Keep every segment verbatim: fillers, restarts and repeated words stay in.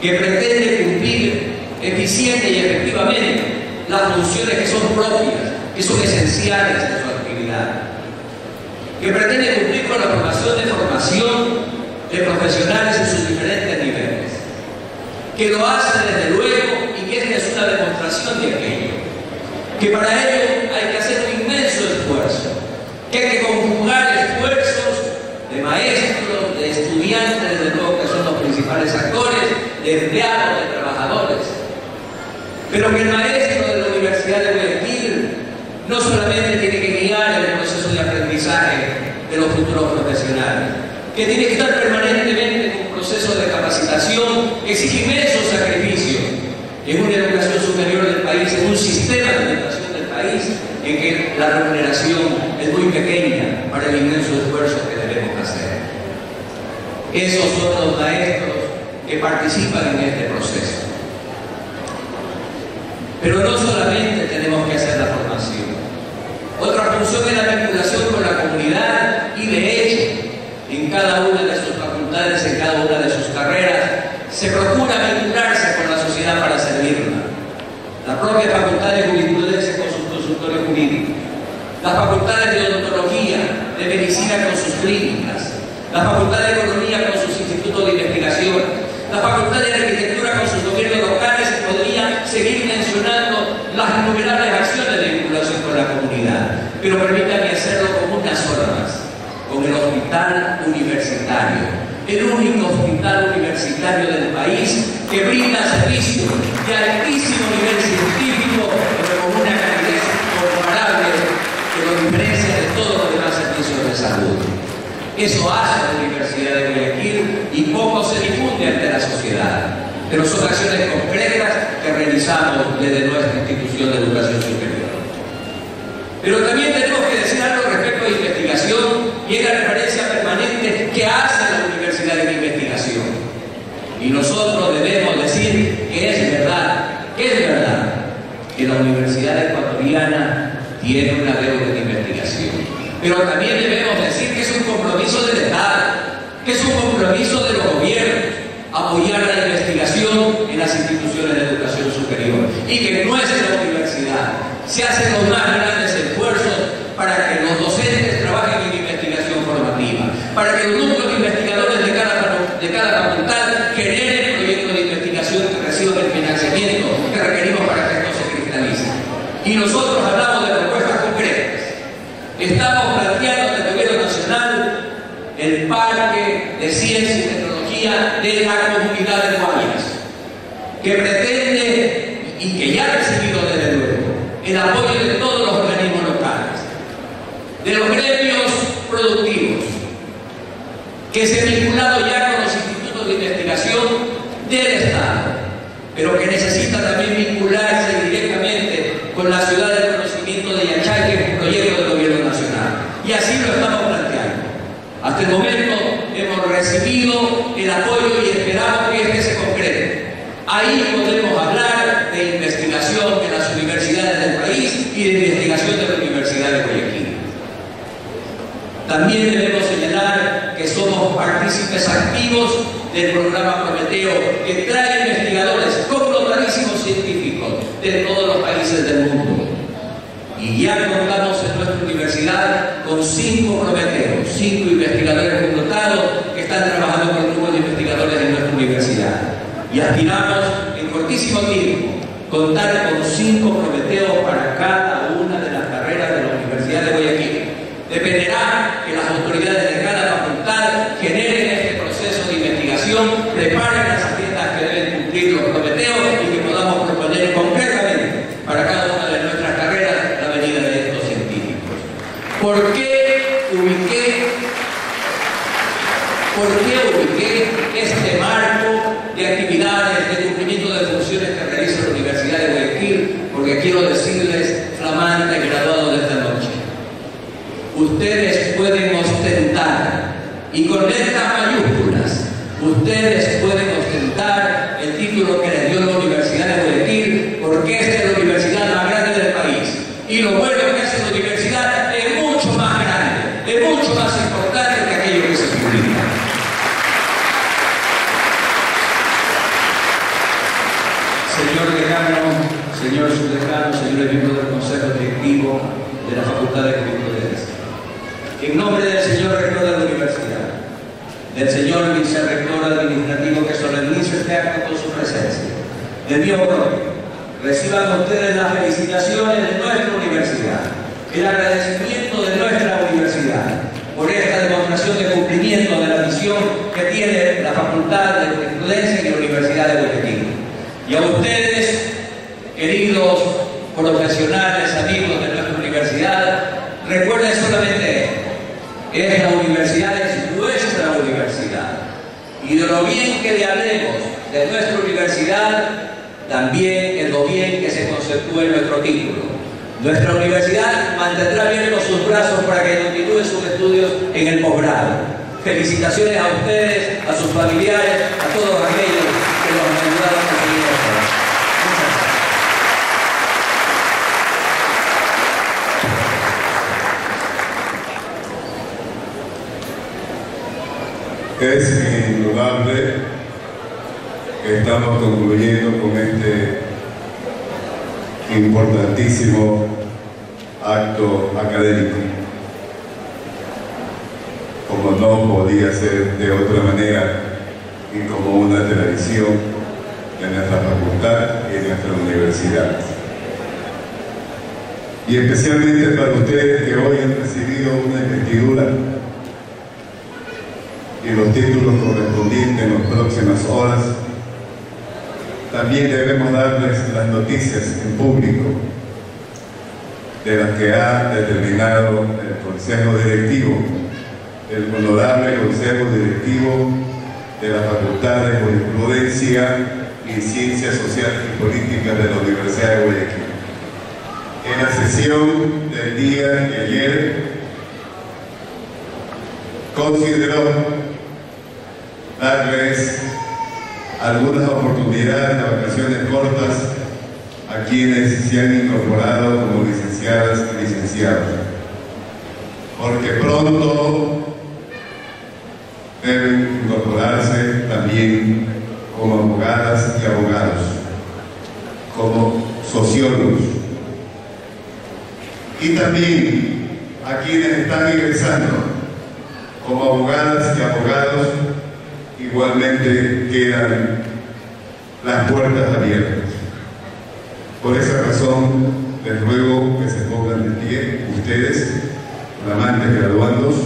que pretende cumplir eficiente y efectivamente las funciones que son propias, que son esenciales de su actividad, que pretende cumplir con la formación de formación de profesionales en sus diferentes niveles, que lo hace desde luego y que esta es una demostración de aquello, que para ello hay que hacer un inmenso esfuerzo, que hay que conjugar esfuerzos de maestros, de estudiantes, desde luego que son los principales actores, de empleados, de trabajadores, pero que el maestro de la Universidad de Guayaquil no solamente tiene que guiar el proceso de aprendizaje de los futuros profesionales, que tiene que estar permanentemente en un proceso de capacitación que exige inmensos sacrificios en una educación superior del país, en un sistema de educación del país en que la remuneración es muy pequeña para el inmenso esfuerzo que debemos hacer. Esos son los maestros que participan en este proceso. Pero no solamente tenemos que hacer la formación. Otra función es la vinculación con la comunidad y de hecho, en cada una de sus facultades, en cada una de sus carreras, se procura vincularse con la sociedad para servirla. La propia facultad de jurisprudencia con sus consultores jurídicos, las facultades de odontología, de medicina con sus clínicas, la facultad de economía con sus institutos de investigación, la facultad de arquitectura con sus gobiernos locales, y podría seguir mencionando las innumerables acciones de vinculación con la comunidad. Pero permítanme hacerlo con una sola más, con el hospital universitario, el único hospital universitario del país que brinda servicios de altísimo nivel científico, pero con una calidad incomparable que lo diferencia de todos los demás servicios de salud. Eso hace la Universidad de Guayaquil y poco se difunde ante la sociedad, pero son acciones concretas que realizamos desde nuestra institución de educación superior. Pero también tenemos que decir algo respecto a investigación y es la referencia permanente que hace la Universidad de Investigación. Y nosotros debemos decir que es verdad, que es verdad, que la Universidad Ecuatoriana tiene una deuda de investigación. Pero también debemos decir que es un compromiso del Estado, que es un compromiso de los gobiernos, apoyar la investigación en las instituciones de educación superior y que en nuestra universidad se hacen los más grandes esfuerzos para que los docentes trabajen en investigación formativa, para que los grupos de investigadores de cada, de cada facultad generen proyectos de investigación que reciban el financiamiento que requerimos para que esto se cristalice. Y nosotros hablamos de propuestas concretas. Estamos planteando en el gobierno nacional el Parque de Ciencia y Tecnología de la Comunidad de Guayas, que pretende y que ya ha recibido desde luego el apoyo de todos los organismos locales, de los gremios productivos, que se han vinculado ya con los institutos de investigación del Estado, pero que necesita también vincularse directamente con la ciudad del conocimiento de Yachay, que es un proyecto del gobierno nacional. Y así lo estamos planteando. Hasta el momento hemos recibido el apoyo y esperamos que este se concrete. Ahí podemos hablar de investigación en las universidades del país y de investigación de la Universidad de Guayaquil. También debemos señalar que somos partícipes activos del programa Prometeo, que trae investigadores connotadísimos científicos de todos los países del mundo. Y ya contamos en nuestra universidad con cinco Prometeos, cinco investigadores connotados que están trabajando con grupos de investigadores en nuestra universidad. Y aspiramos en cortísimo tiempo contar con cinco Prometeos para cada una de las carreras de la Universidad de Guayaquil. Dependerá que las autoridades de cada facultad generen este proceso de investigación, preparen las agendas que deben cumplir los Prometeos y que podamos proponer concretamente para cada una de nuestras carreras la venida de estos científicos. ¿Por qué ubiqué, por qué ubiqué este marco de actividades, de cumplimiento de funciones que realiza la Universidad de Guayaquil? Porque quiero decirles, flamantes graduados de esta noche, ustedes pueden ostentar señor decano, señor subdecano, señores miembros del Consejo Directivo de la Facultad de Jurisprudencia. En nombre del señor rector de la universidad, del señor vicerrector administrativo que solemniza este acto con su presencia, de mi propio, reciban ustedes las felicitaciones de nuestra universidad, el agradecimiento de nuestra universidad por esta demostración de cumplimiento de la misión que tiene la Facultad de Jurisprudencia y la Universidad de Guayaquil. Y a ustedes, queridos profesionales, amigos de nuestra universidad, recuerden solamente esto: esta universidad es nuestra universidad, y de lo bien que le hablemos de nuestra universidad, también es lo bien que se conceptúe en nuestro título. Nuestra universidad mantendrá abiertos sus brazos para que continúe sus estudios en el posgrado. Felicitaciones a ustedes, a sus familiares, a todos aquellos que nos han ayudado a conseguir esto. Muchas gracias. Es indudable que estamos concluyendo con este importantísimo acto académico, como no podía ser de otra manera y como una tradición de nuestra facultad y de nuestra universidad. Y especialmente para ustedes que hoy han recibido una investidura y los títulos correspondientes en las próximas horas, también debemos darles las noticias en público de las que ha determinado el Consejo Directivo, el Honorable Consejo Directivo de la Facultad de Jurisprudencia y Ciencias Sociales y Políticas de la Universidad de Guayaquil. En la sesión del día de ayer, consideró darles algunas oportunidades de vacaciones cortas a quienes se han incorporado como licenciadas y licenciados, porque pronto deben incorporarse también como abogadas y abogados, como sociólogos, y también a quienes están ingresando como abogadas y abogados. Igualmente quedan las puertas abiertas. Por esa razón les ruego que se pongan de pie ustedes, flamantes graduandos,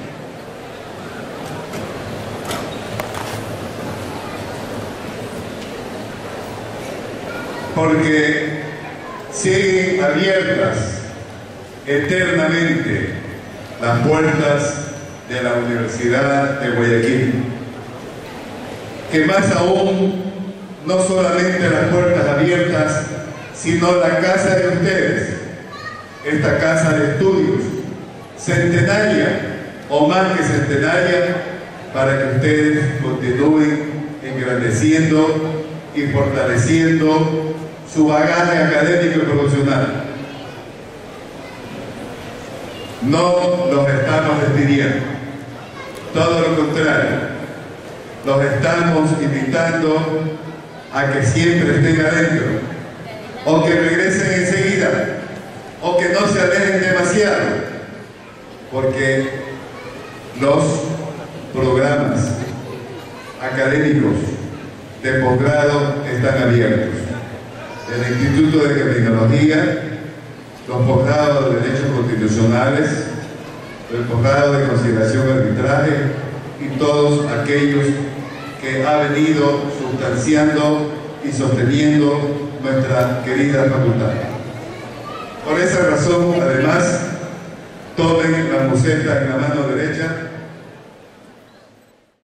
porque siguen abiertas eternamente las puertas de la Universidad de Guayaquil, que más aún, no solamente las puertas abiertas, sino la casa de ustedes, esta casa de estudios, centenaria o más que centenaria, para que ustedes continúen engrandeciendo y fortaleciendo su bagaje académico y profesional. No los estamos despidiendo, todo lo contrario. Los estamos invitando a que siempre estén adentro, o que regresen enseguida, o que no se alejen demasiado, porque los programas académicos de posgrado están abiertos. El Instituto de Criminología, los posgrados de Derechos Constitucionales, el posgrado de Conciliación y Arbitraje y todos aquellos que ha venido sustanciando y sosteniendo nuestra querida facultad. Por esa razón, además, tomen la museta en la mano